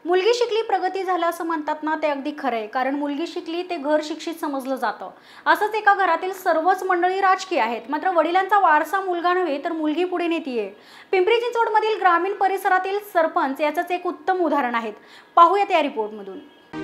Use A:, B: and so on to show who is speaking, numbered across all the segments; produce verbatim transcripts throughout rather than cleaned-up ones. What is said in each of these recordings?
A: मुलगी शिकली प्रगती झाला असं म्हणतात ना, ते अगदी खरं आहे. कारण मुलगी शिकली ते घर शिक्षित समजलं जातं. असंच एका घरातील सर्वच मंडळी राजकीय आहेत. मात्र वडिलांचा वारसा मुलगा नव्हे तर मुलगी पुढे नेतीये. पिंपरी चिंचवडमधील ग्रामीण परिसरातील सरपंच याचंच एक उत्तम उदाहरण आहेत. पाहूयात या रिपोर्टमधून.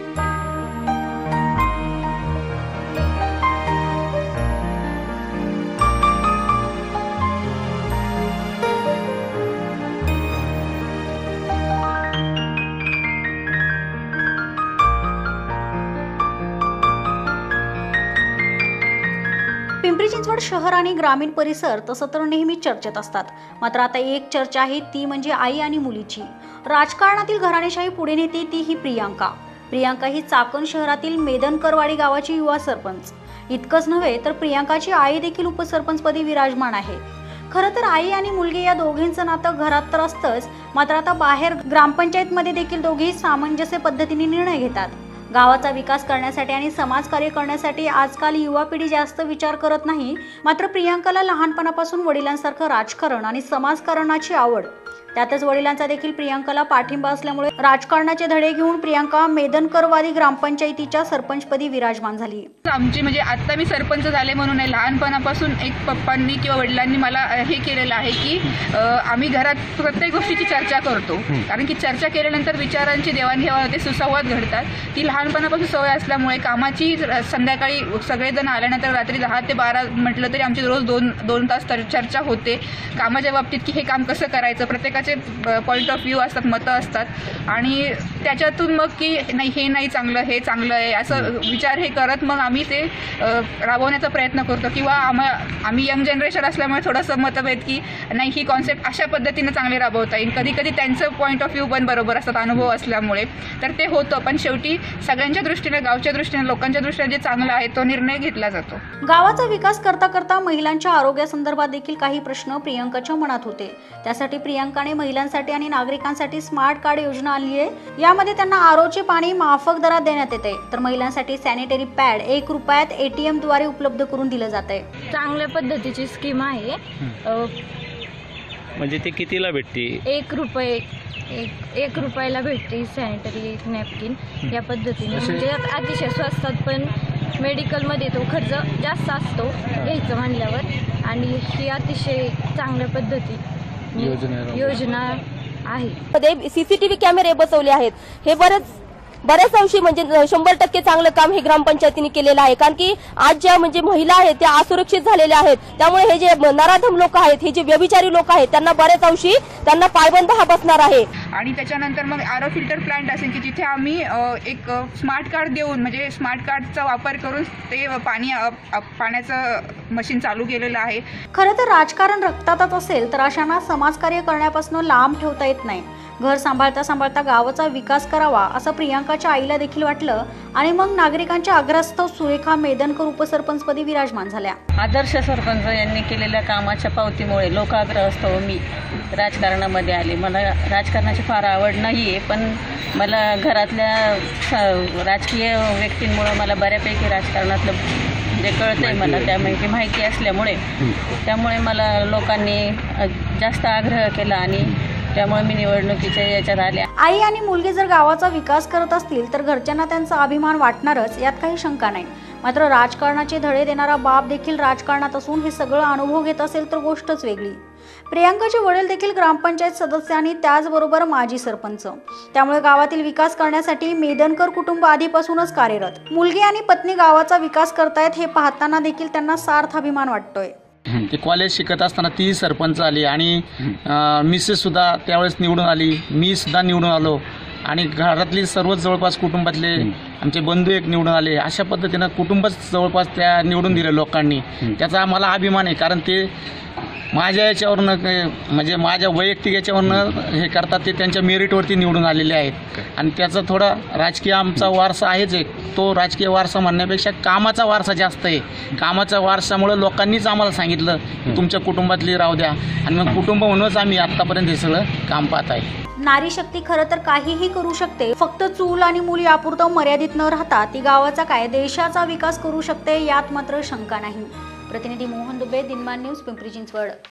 A: पिंपरी चिंचवड शहर आणि ग्रामीण परिसर तसं तर नेहमी चर्चेत असतात. मात्र आता एक चर्चा आहे, ती म्हणजे आई आणि मुलीची. राजकारणातील घराणेशाही पुढे नेते ती ही प्रियांका. प्रियांका ही चाकण शहरातील मेदनकरवाडी गावाची युवा सरपंच. इतकंच नव्हे तर प्रियांकाची आई देखील उपसरपंचपदी विराजमान आहे. खरं तर आई आणि मुलगी या दोघींचं नातं घरात तर असतंच, मात्र आता बाहेर ग्रामपंचायतमध्ये देखील दोघेही सामंजस्य पद्धतीने निर्णय घेतात. गावाचा विकास करण्यासाठी आणि समाजकार्य करण्यासाठी आजकाल युवा पिढी जास्त विचार करत नाही. मात्र प्रियांकाला लहानपणापासून वडिलांसारखं राजकारण आणि समाजकारणाची आवड, त्यातच वडिलांचा देखील प्रियांकाला पाठिंबा असल्यामुळे राजकारणाचे धडे घेऊन प्रियांका मेदनकरवाडी ग्रामपंचायतीच्या सरपंचपदी विराजमान झाली.
B: आमची म्हणजे आता मी सरपंच झाले म्हणून नाही, लहानपणापासून एक पप्पांनी किंवा वडिलांनी मला हे केलेलं आहे की आम्ही घरात प्रत्येक गोष्टीची चर्चा करतो. कारण की चर्चा केल्यानंतर विचारांची देवाणघेवाण होते, सुसंवाद घडतात. ती लहानपणापासून सवय असल्यामुळे कामाची संध्याकाळी सगळेजण आल्यानंतर रात्री दहा ते बारा म्हटलं तरी आमची रोज दोन दोन तास चर्चा होते कामाच्या बाबतीत की हे काम कसं करायचं. प्रत्येक पॉइंट ऑफ व्ह्यू असतात, मतं असतात आणि त्याच्यातून मग की नाही हे नाही चांगलं, हे चांगलं आहे असं विचार हे करत मग आम्ही ते राबवण्याचा प्रयत्न करतो. किंवा आम्हा आम्ही यंग जनरेशन असल्यामुळे थोडंसं मतभेद की नाही ही कॉन्सेप्ट अशा पद्धतीनं चांगले राबवता येईल. कधी कधी त्यांचं पॉईंट ऑफ व्ह्यू पण बरोबर असतात, अनुभव असल्यामुळे तर ते होतं. पण शेवटी सगळ्यांच्या दृष्टीने, गावच्या दृष्टीने, लोकांच्या दृष्टीने जे चांगलं आहे तो निर्णय घेतला जातो.
A: गावाचा विकास करता करता महिलांच्या आरोग्यासंदर्भात देखील काही प्रश्न प्रियांकाच्या मनात होते. त्यासाठी प्रियांकाने महिलांसाठी आणि नागरिकांसाठी स्मार्ट कार्ड योजना आणली आहे. यामध्ये त्यांना आरोचे पाणी माफक दरात देण्यात येते, तर महिलांसाठी सॅनिटरी पॅड एक रुपयात एटीएम द्वारे उपलब्ध करून दिलं जाते.
C: चांगल्या पद्धतीची स्कीम आहे.
D: म्हणजे ते कितीला भेटते?
C: एक रुपये एक एक रुपयाला भेटते सॅनिटरी नॅपकिन. या पद्धतीने म्हणजे अतिशय स्वस्तात, पण मेडिकलमध्ये तो खर्च जास्त असतो घ्यायचं म्हणल्यावर. आणि ही अतिशय चांगल्या पद्धती योजना आहे.
E: सीसीटीव्ही कॅमेरे बसवले आहेत. हे बरेच बऱ्याच अंशी म्हणजे शंभर टक्के चांगलं काम हे ग्रामपंचायतीने केलेलं आहे. कारण की आज ज्या म्हणजे महिला आहेत त्या असुरक्षित झालेल्या आहेत. त्यामुळे हे जे नराधम लोक आहेत, हे जे व्यभिचारी लोक आहेत, त्यांना बऱ्याच अंशी त्यांना पायबंद हा बसणार आहे.
B: आणि त्याच्यानंतर मग आरो फिल्टर प्लांट असेल की जिथे आम्ही एक स्मार्ट कार्ड देऊन म्हणजे स्मार्ट कार्डचा वापर करून ते पाणी पाण्याचं मशीन चालू केलेलं आहे.
A: खरं तर राजकारण रक्तातच असेल तर अशांना समाजकार्य करण्यापासून लांब ठेवता येत नाही. घर सांभाळता सांभाळता गावाचा विकास करावा असं प्रियांकाच्या आईला देखील वाटलं आणि मग नागरिकांच्या आग्रहास्तव सुरेखा मेदनकर उपसरपंचपदी विराजमान झाल्या.
F: आदर्श सरपंच यांनी केलेल्या कामाच्या पावतीमुळे लोकाग्रहास्तव मी राजकारणामध्ये आले. मला राजकारणाची फार आवड नाही आहे, पण मला घरातल्या राजकीय व्यक्तींमुळे मला बऱ्यापैकी राजकारणातलं म्हणजे कळतंय मला, त्यामुळे माहिती असल्यामुळे त्यामुळे मला लोकांनी जास्त आग्रह केला आणि त्यामुळे मी निवडणुकीच्या याच्यात आल्या.
A: आई आणि मुलगी जर गावाचा विकास करत असतील तर घरच्यांना त्यांचा अभिमान वाटणारच, यात काही शंका नाही. मात्र राजकारणाचे धडे देणारा बाप देखील राजकारणात असून हे सगळं अनुभव घेत असेल तर गोष्टच वेगळी. प्रियांकाचे वडील देखील ग्रामपंचायत सदस्य आणि त्याचबरोबर माजी सरपंच. त्यामुळे गावातील विकास करण्यासाठी मेदनकर कुटुंब आधीपासूनच कार्यरत. मुलगी आणि पत्नी गावाचा विकास करतायत हे पाहताना देखील त्यांना सार्थ अभिमान वाटतोय.
G: ते कॉलेज शिकत असताना ती सरपंच आली आणि मिसेससुद्धा त्यावेळेस निवडून आली, मी सुद्धा निवडून आलो आणि घरातली सर्वच जवळपास कुटुंबातले आमचे बंधू एक निवडून आले. अशा पद्धतीनं कुटुंबच जवळपास त्या निवडून दिलं लोकांनी. त्याचा मला अभिमान आहे. कारण ते माझ्या याच्यावरनं म्हणजे माझ्या वैयक्तिक याच्यावरनं हे करतात, ते त्यांच्या मेरिटवरती निवडून आलेले आहेत. आणि त्याचा थोडा राजकीय आमचा वारसा आहेच एक. तो राजकीय वारसा म्हणण्यापेक्षा कामाचा वारसा जास्त आहे. कामाचा वारसामुळे लोकांनीच आम्हाला सांगितलं तुमच्या कुटुंबातली राहू द्या, आणि मग कुटुंब म्हणूनच आम्ही आत्तापर्यंत हे सगळं काम पाहत आहे.
A: नारी शक्ती खरं तर काहीही करू शकते. फक्त चूल आणि मूल यापुरतं मर्यादित न राहता ती गावाचा काय देशाचा विकास करू शकते, यात मात्र शंका नाही. प्रतिनिधी मोहन दुबे, दिनमान न्यूज, पिंपरी चिंचवड.